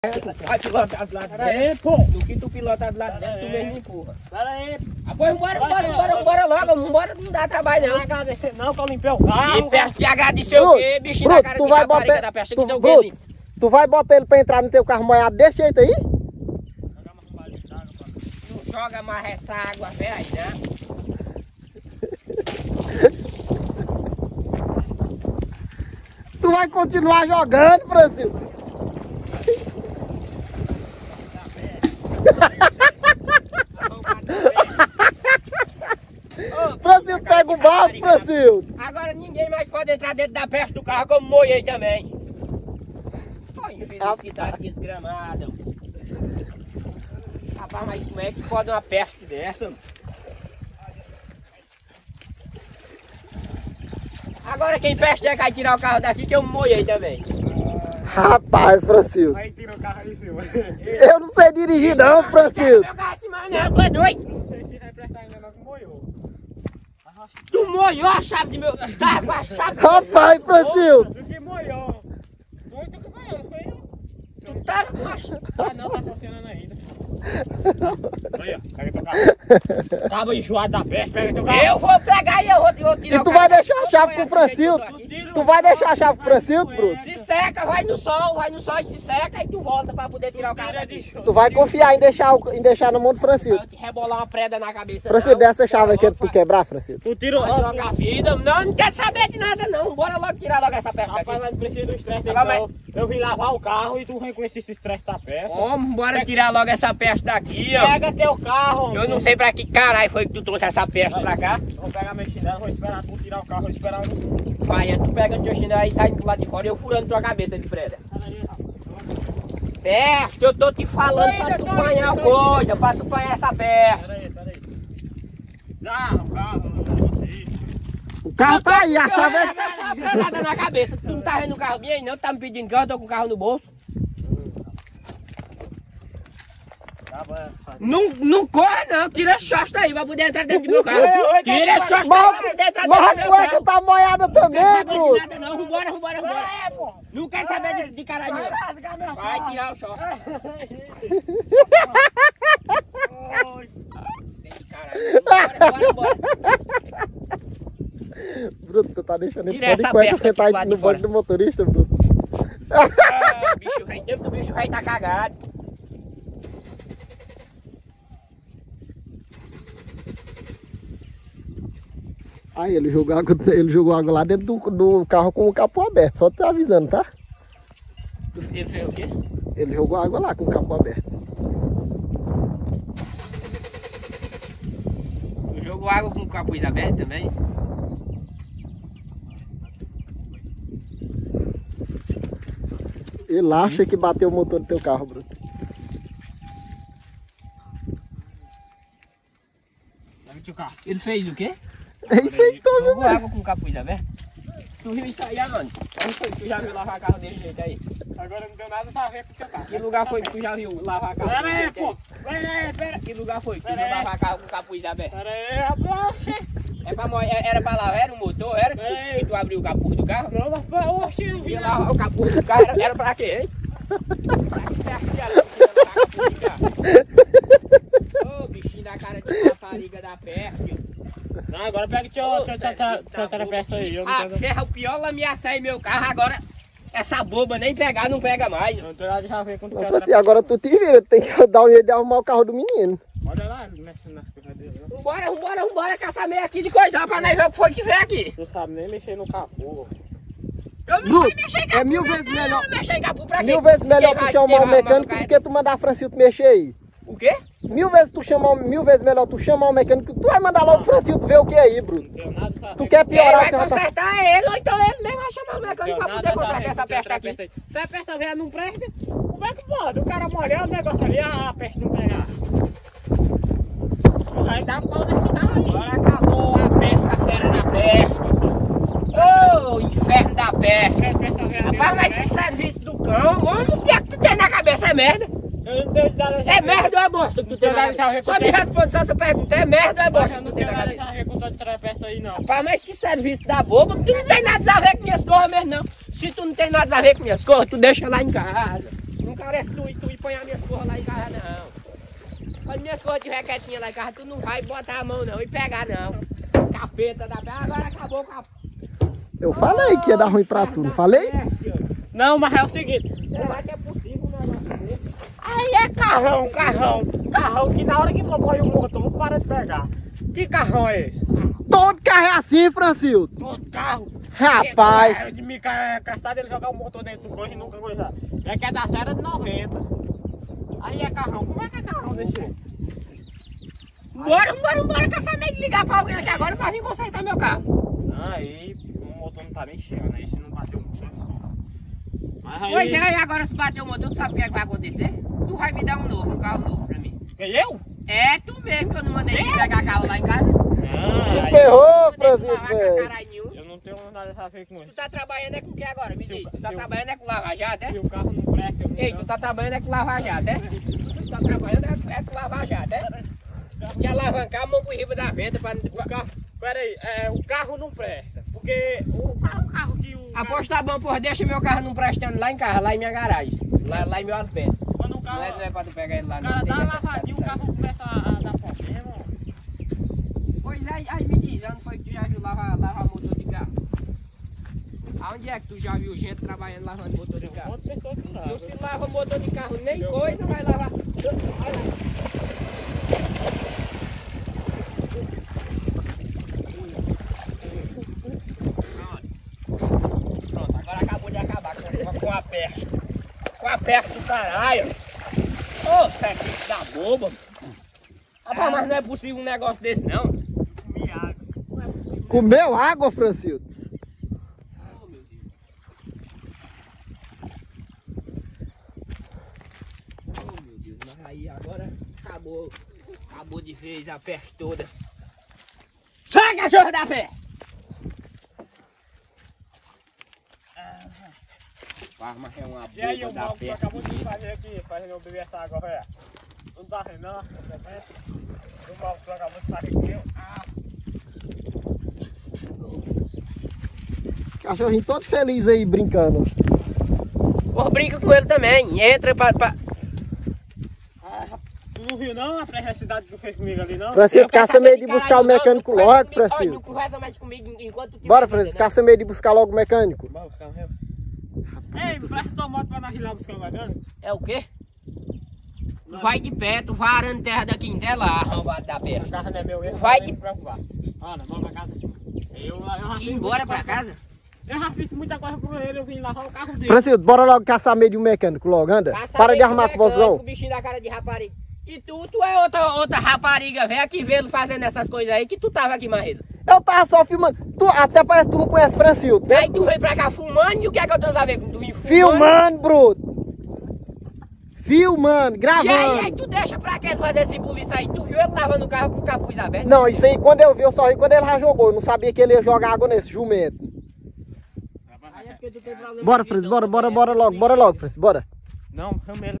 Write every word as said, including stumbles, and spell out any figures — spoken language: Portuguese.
Vai pilotar do lado de dentro. Pô. No que tu pilota do lado de dentro, tu mesmo empurra. Pera aí. Agora vambora, vambora, vambora, vambora logo. Vambora, não dá trabalho não. Não agradecer não, que eu limpei o carro. E peste de agradecer o quê, bichinho Bruto, na cara tu de vai rapariga botar- da peste tu- que deu o Bruto, quê? Tu vai botar ele pra entrar no teu carro molhado desse jeito aí? Não joga mais essa água, velho, né? Tu vai continuar jogando, Francisco? Francisco, pega o barco, Francisco. Agora ninguém mais pode entrar dentro da peste do carro como molhei também. Olha, infelicidade desgramada. Rapaz, mas como é que pode uma peste dessa? Agora quem peste é que vai tirar o carro daqui que eu molhei também. Rapaz, Francisco. Aí tira o carro ali em cima. Eu não sei dirigir não, Francisco. Meu carro assim, mas não, tu é doido? Não sei se vai prestar ainda não, que molhou. Tu molhou a chave de meu... Tá com a chave... Rapaz, Francisco. Tu que molhou. Foi tu que molhou, não foi eu? Tu tava com a chave... Ah não, tá funcionando ainda. Aí, ó, pega teu carro. Tava enjoado da peste, pega teu carro. Eu vou pegar e eu vou, eu vou tirar E o tu carro vai daqui, deixar a eu chave vou com o Francisco? aqui. Tu vai deixar a chave com o Francisco, Bruce? Se seca, vai no sol, vai no sol e se seca e tu volta pra poder tirar o carro daqui. Tu vai confiar em deixar, o- em deixar na mão do Francisco. Vai te rebolar uma preda na cabeça. Francisco, não. dessa chave aqui é pra tu quebrar, Francisco? Tu tira o... Vai trocar a vida. Não, não quero saber de nada não. Bora logo tirar logo essa peste daqui. Rapaz, mas precisa do estresse Agora dele. Eu, eu vim lavar o carro e tu vem com esse estresse da peste. Vamos, bora tirar logo essa peste daqui, ó. Pega teu carro. Eu não sei pra que caralho foi que tu trouxe essa peste pra cá. Vou pegar meu chinelo, vou esperar tu tirar o carro, vou esperar o... Vai, tu pega o teu chinelo aí, sai do lado de fora e eu furando tua cabeça de preda. Peraí, rapaz. Peste, eu tô te falando pra tu apanhar coisa, pra tu apanhar essa peste. Peraí, peraí. Já, o carro, você. O carro tá aí, a chave é... Essa chave é nada na cabeça. Tu não tá vendo o carro bem aí não? Tá me pedindo que eu tô com o carro no bolso. Tá bom. Não, não corre não, tira a chosta aí pra poder entrar dentro do meu carro. Tira a chosta aí Mas, pra poder entrar mas dentro a do meu cueca carro. tá molhada Não também, quero saber de Bruce. nada não, vambora, vambora, vambora. Não quero saber de, de caralho não. Vai tirar o chosta. Vem de caralho. Bora, bora, bora. Bruto, tu tá deixando ele Tira fora de essa cueca peste aqui sentar do lado no de fora. banco do motorista, Bruto. Ah, bicho rei, tempo do bicho rei tá cagado. Aí ele jogou água, ele jogou água lá dentro do, do carro com o capô aberto, só te avisando, tá? Ele fez o quê? Ele jogou água lá com o capô aberto. Tu jogou água com o capuz aberto também? Ele acha que bateu o motor do teu carro, Bruto. Pega teu carro. Ele fez o quê? É isso aí que tu viu, Jogou velho. água com o capuz aberto? Tu viu isso aí, aonde? Onde foi que tu já viu lavar carro desse jeito aí? Agora não deu nada a ver com o teu carro. Que lugar foi que tu já viu lavar carro Pera desse aí, jeito pô. aí? Pera aí, pera. Que lugar foi que tu Pera viu aí. lavar carro com o capuz aberto? Pera aí, rapaz. É pra, mo- é- era pra lavar, era o motor, era? Ei. Que tu abriu o capuz do carro? Não, mas pera, oxe, eu vi Ia lá. lavar o capuz do carro, era, era pra quê, hein? Pra que peste era que tu ia lavar o capuz do carro? Ô, bichinho da cara de rapariga da peste. Não, agora pega teu, Ô, teu, Zé, teu, isso tá teu terapeute aí. Eu não Ah, quero... ferra, o pior lá ameaçar em meu carro, agora essa boba nem pegar, não pega mais. Eu não tenho nada de já ver com o Não, assim, agora tu te vira, tu tem que dar um jeito de arrumar o carro do menino. Olha lá, mexe nas coisas dele. Né? Vambora, vambora, vambora com essa meia aqui de coisa pra nós ver o que foi que veio aqui. Tu sabe nem mexer no capô. Eu não Bruto, sei mexer em capô, é mil não, vezes não, melhor- mexer em capô pra quê? Mil vezes melhor tu Quem vai- chamar quem o vai arrumar mecânico no do que tu mandar a Francilto mexer aí. carro? O quê? Mil vezes tu chamar, mil vezes melhor tu chamar o mecânico, tu vai mandar logo o Francilto ver o que é aí, Bruto. Não tenho nada a saber. Tu quer Quem piorar o vai que já tá... consertar é ele, ou então ele mesmo vai chamar o mecânico pra poder consertar essa peste aqui. Se a peste velha não presta, como é que pode? O cara molhar o negócio ali, a peste não pegar. Vai dar pau nesse carro aí. Agora acabou a peste, a fera da peste. Ô, inferno da peste. Se a peste velha ali, Rapaz, mas que serviço do cão, mano, o que é que tu tem na cabeça? É merda? eu não tenho nada a É merda ou é bosta que tu tem na cabeça? Só me responde só essa pergunta, é merda ou é bosta Eu que não tu tem tenho na nada cabeça? a ver com todo terapeute aí, não. Rapaz, mas que serviço da boba, tu não tem nada a ver com minhas coisas mesmo não. Se tu não tem nada a ver com minhas coisas, tu deixa lá em casa. Não parece tu e tu e põe as minhas coisas lá em casa, não. Quando minhas coisas estiver quietinhas lá em casa, tu não vai botar a mão não e pegar não. Capeta da pé, agora acabou com a... Eu falei que ia dar ruim pra tu, não falei? Não, mas é o seguinte. Será que é possível um negócio desse? Aí é carrão, carrão. Carrão que na hora que põe o motor para de pegar. Que carrão é esse? Todo carro é assim, Francildo. Todo carro. Rapaz. É de me cansar dele jogar o motor dentro do coisa e nunca coisa. É que é da série de noventa. Aí é carrão. Como é que é carrão desse jeito? Bora, bora, bora, que essa meio de ligar pra alguém aqui agora pra vir consertar meu carro. Aí o motor não tá nem cheio, né? Se não bater o motor. Mas aí... Pois é, e agora se bater o motor, tu sabe o que, é que vai acontecer? Tu vai me dar um novo, um carro novo pra mim. Eu? É tu mesmo, que eu não mandei te pegar carro lá em casa. Não, Se aí... ferrou, Não mandei tu Francisco, lavar com velho. caralho nenhum. Eu não tenho nada a ver com Tu isso. tá trabalhando é com o que agora? Me Se diz. o- Tu tá se o- trabalhando é com Lava Jato, é? Se o carro não presta, eu não Ei, tu tá trabalhando é com Lava Jato, é? Tu tá trabalhando é, é com Lava Jato, é? De alavancar a mão por riba da venda pra... O carro, peraí, é, o carro não presta, porque o carro, o carro que o... Aposto tá bom, porra, deixa meu carro não prestando lá em casa, lá em minha garagem. Lá, lá em meu alpé. Quando o Não é, carro, não é pra tu pegar ele lá, o não. cara Tem dá essa lavadinho, o cidade, carro começa a, a dar problema. Pois é, aí me diz, onde foi que tu já viu lavar, lavar motor de carro? Aonde é que tu já viu gente trabalhando lavando motor de carro? Outra pessoa que Não lava. se lava motor de carro nem coisa, vai lavar. Olha lá. Pronto, agora acabou de acabar com, com a peste. Com a peste do caralho. Ô, serviço da boba. Rapaz, mas não é possível um negócio desse não. Comi água. Não é possível. Comeu água, Francildo? Oh, meu Deus. Oh, meu Deus, mas aí agora acabou. Acabou de vez a peste toda. Sai, cachorro da pé! Farma é uma E aí, boba o da mal que tu peste. acabou de fazer aqui, fazendo eu beber essa água, velho. Não tá vendo, não? O mal que tu acabou de fazer aqui, eu... Ah, Cachorrinho todo feliz aí, brincando. Pô, brinca com ele também. Entra pra... pra... ah, tu não viu, não, a pré-cidade que tu fez comigo ali, não? Francisco, Eu quero caça saber meio de de buscar caralho, o não, mecânico não conversa logo, comigo. Olha, não Francisco. conversa mais comigo enquanto tu tiver Bora, vida, Francisco, não. caça meio de buscar logo o mecânico. Bora buscar o meu. Ei, presta tua moto pra nós ir lá buscar o mecânico. É o quê? Tu vai de pé, tu vai arando terra daqui em até lá, arrombado da A peste. casa não é meu, eu Vai não de- me preocupar. Ana, vamos pra casa. Eu, eu já fiz Ir embora muita pra coisa- casa? Eu já fiz muita coisa com ele, eu vim lavar o carro dele. Francisco, bora logo caçar meio de um mecânico logo, anda. Passa Para bem de com arrumar o confusão. mecânico, bichinho da cara de rapariga. E tu, tu é outra, outra rapariga, velho, que vê ele fazendo essas coisas aí, que tu tava aqui, marido. Eu tava só filmando. Tu, até parece que tu não conhece Francildo, né? Aí tu veio pra cá fumando, e o que é que eu tenho a ver com tu? Fumando? Filmando, bruto. Filmando, E aí, aí gravando. tu deixa pra quê fazer esse polícia aí? Tu viu ele lavando o carro com o capuz aberto? Não, isso aí, quando eu vi, eu só vi quando ele já jogou. Eu não sabia que ele ia jogar água nesse jumento. Aí é porque tu tem problema Bora, de Francisco, visão bora, bora, também, bora é logo, bora logo, Francisco, bora. Não, eu mesmo.